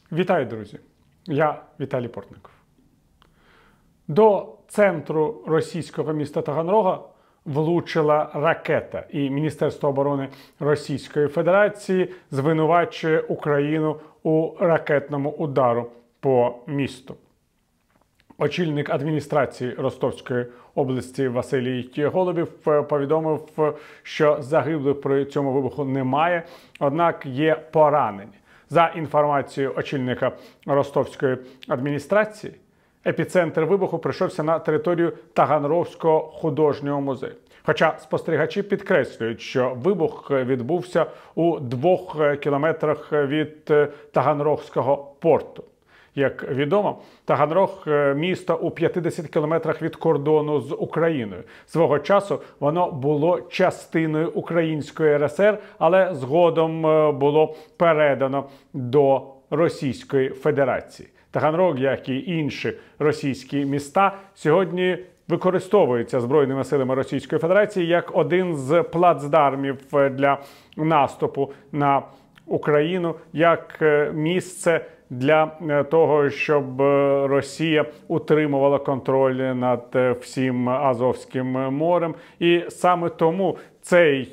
Вітаю, друзі! Я Віталій Портников. До центру російського міста Таганрога влучила ракета, і Міністерство оборони Російської Федерації звинувачує Україну у ракетному удару по місту. Очільник адміністрації Ростовської області Василій Голубів повідомив, що загиблих при цьому вибуху немає, однак є поранені. За інформацією очільника Ростовської адміністрації, епіцентр вибуху прийшовся на територію Таганрогського художнього музею. Хоча спостерігачі підкреслюють, що вибух відбувся у 2 кілометрах від Таганрогського порту. Як відомо, Таганрог – місто у 50 кілометрах від кордону з Україною. Свого часу воно було частиною Української РСР, але згодом було передано до Російської Федерації. Таганрог, як і інші російські міста, сьогодні використовується Збройними силами Російської Федерації як один з плацдармів для наступу на Україну, як місце для того, щоб Росія утримувала контроль над всім Азовським морем. І саме тому цей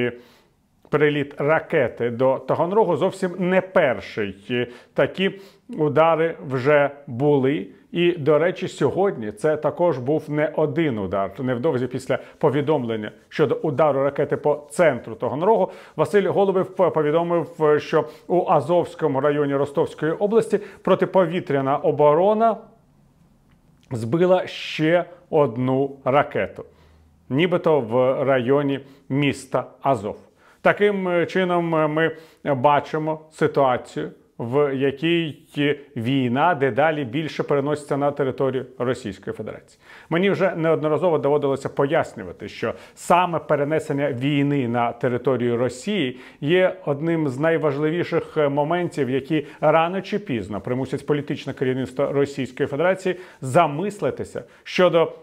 приліт ракети до Таганрогу зовсім не перший. Такі удари вже були. І, до речі, сьогодні це також був не один удар. Невдовзі після повідомлення щодо удару ракети по центру Таганрогу, Василь Голубів повідомив, що у Азовському районі Ростовської області протиповітряна оборона збила ще одну ракету. Нібито в районі міста Азов. Таким чином ми бачимо ситуацію, в якій війна дедалі більше переноситься на територію Російської Федерації. Мені вже неодноразово доводилося пояснювати, що саме перенесення війни на територію Росії є одним з найважливіших моментів, які рано чи пізно примусять політичне керівництво Російської Федерації замислитися щодо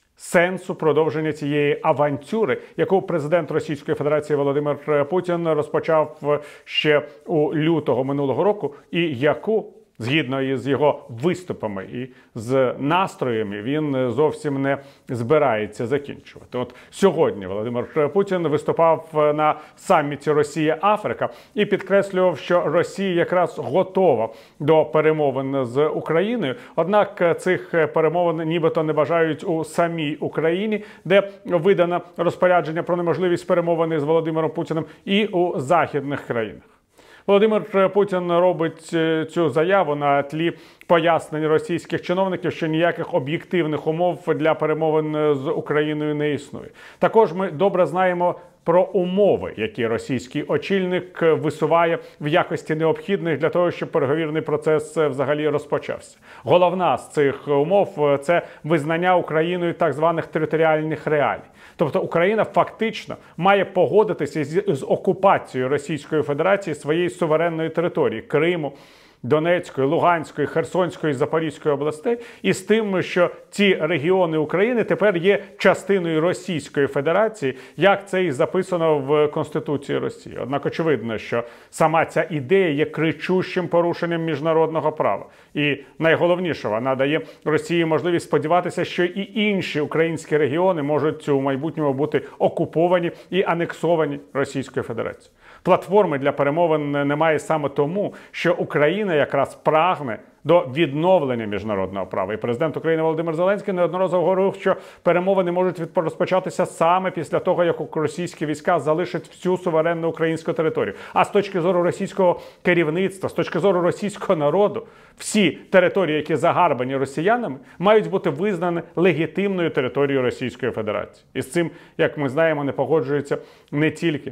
сенсу продовження цієї авантюри, яку президент Російської Федерації Володимир Путін розпочав ще у лютого минулого року, і яку, згідно із його виступами і з настроями, він зовсім не збирається закінчувати. От сьогодні Володимир Путін виступав на саміті Росія-Африка і підкреслював, що Росія якраз готова до перемовин з Україною. Однак цих перемовин нібито не бажають у самій Україні, де видано розпорядження про неможливість перемовин з Володимиром Путіним, і у західних країнах. Володимир Путін робить цю заяву на тлі пояснень російських чиновників, що ніяких об'єктивних умов для перемовин з Україною не існує. Також ми добре знаємо про умови, які російський очільник висуває в якості необхідних для того, щоб переговірний процес взагалі розпочався. Головна з цих умов – це визнання Україною так званих територіальних реалій. Тобто Україна фактично має погодитися з окупацією Російської Федерації своєї суверенної території – Криму, Донецької, Луганської, Херсонської, Запорізької областей, і з тим, що ці регіони України тепер є частиною Російської Федерації, як це і записано в Конституції Росії. Однак очевидно, що сама ця ідея є кричущим порушенням міжнародного права. І найголовніше, вона дає Росії можливість сподіватися, що і інші українські регіони можуть у майбутньому бути окуповані і анексовані Російською Федерацією. Платформи для перемовин немає саме тому, що Україна якраз прагне до відновлення міжнародного права. І президент України Володимир Зеленський неодноразово говорив, що перемовини можуть розпочатися саме після того, як російські війська залишать всю суверенну українську територію. А з точки зору російського керівництва, з точки зору російського народу, всі території, які загарбані росіянами, мають бути визнані легітимною територією Російської Федерації. І з цим, як ми знаємо, не погоджується не тільки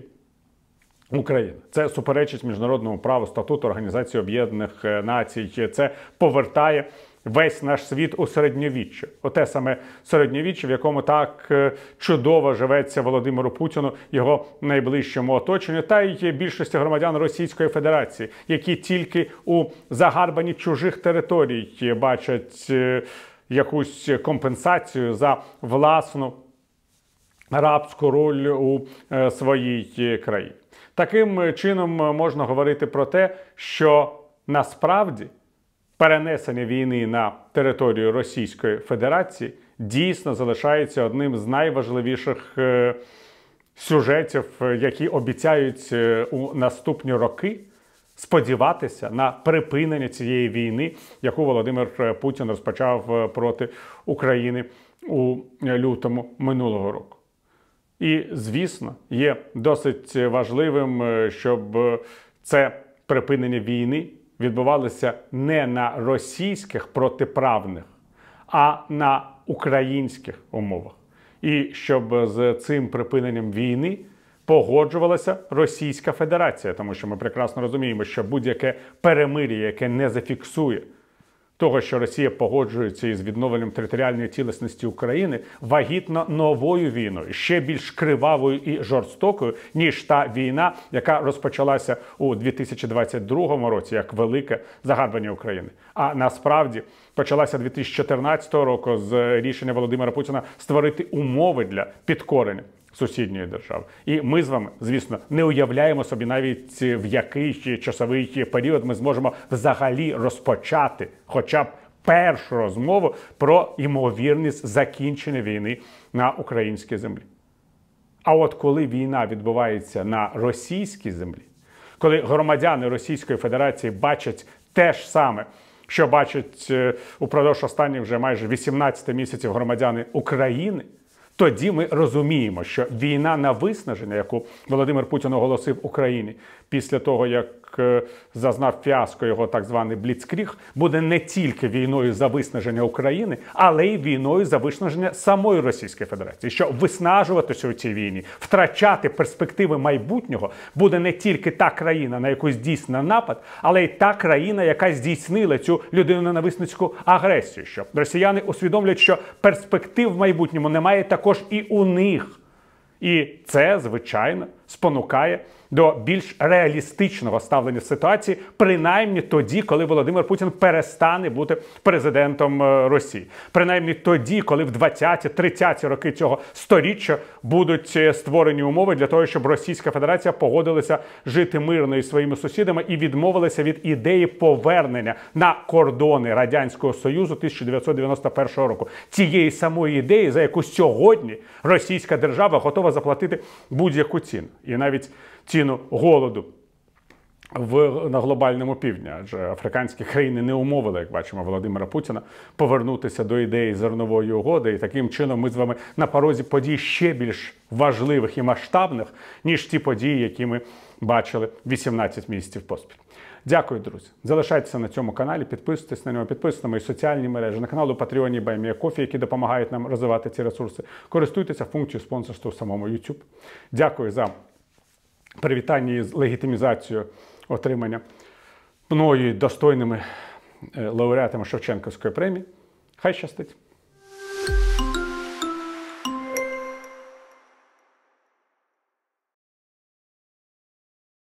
Україна. Це суперечить міжнародному праву, статуту Організації Об'єднаних Націй. Це повертає весь наш світ у середньовіччя. Оте саме середньовіччя, в якому так чудово живеться Володимиру Путіну, його найближчому оточенню, та й більшості громадян Російської Федерації, які тільки у загарбанні чужих територій бачать якусь компенсацію за власну рабську роль у своїй країні. Таким чином можна говорити про те, що насправді перенесення війни на територію Російської Федерації дійсно залишається одним з найважливіших сюжетів, які обіцяють у наступні роки сподіватися на припинення цієї війни, яку Володимир Путін розпочав проти України у лютому минулого року. І, звісно, є досить важливим, щоб це припинення війни відбувалося не на російських протиправних, а на українських умовах. І щоб з цим припиненням війни погоджувалася Російська Федерація, тому що ми прекрасно розуміємо, що будь-яке перемир'я, яке не зафіксує того, що Росія погоджується із відновленням територіальної цілісності України, вагітно новою війною, ще більш кривавою і жорстокою, ніж та війна, яка розпочалася у 2022 році, як велике загарбання України. А насправді почалася 2014 року з рішення Володимира Путіна створити умови для підкорення сусідньої держави. І ми з вами, звісно, не уявляємо собі навіть в який часовий період ми зможемо взагалі розпочати хоча б першу розмову про ймовірність закінчення війни на українській землі. А от коли війна відбувається на російській землі, коли громадяни Російської Федерації бачать те ж саме, що бачать упродовж останніх вже майже 18 місяців громадяни України, тоді ми розуміємо, що війна на виснаження, яку Володимир Путін оголосив Україні після того, як зазнав фіаско його так званий бліцкріг, буде не тільки війною за виснаження України, але й війною за виснаження самої Російської Федерації. Що виснажуватися у цій війні, втрачати перспективи майбутнього буде не тільки та країна, на яку здійснено напад, але й та країна, яка здійснила цю людиноненависницьку агресію. Що росіяни усвідомлюють, що перспектив в майбутньому немає також і у них. І це, звичайно, спонукає до більш реалістичного ставлення ситуації, принаймні тоді, коли Володимир Путін перестане бути президентом Росії. Принаймні тоді, коли в 20-30 роки цього сторіччя будуть створені умови для того, щоб Російська Федерація погодилася жити мирно із своїми сусідами і відмовилася від ідеї повернення на кордони Радянського Союзу 1991 року. Тієї самої ідеї, за яку сьогодні російська держава готова заплатити будь-яку ціну. І навіть ціну голоду на глобальному півдні, адже африканські країни не умовили, як бачимо, Володимира Путіна повернутися до ідеї зернової угоди. І таким чином ми з вами на порозі подій ще більш важливих і масштабних, ніж ті події, які ми бачили 18 місяців поспіль. Дякую, друзі. Залишайтеся на цьому каналі, підписуйтесь на нього, підписуйтесь на мої соціальні мережі, на канал у Patreon і BuyMeACoffee, які допомагають нам розвивати ці ресурси. Користуйтеся функцією спонсорства у самому YouTube. Дякую за привітання і легітимізацію отримання мною достойними лауреатами Шевченківської премії. Хай щастить!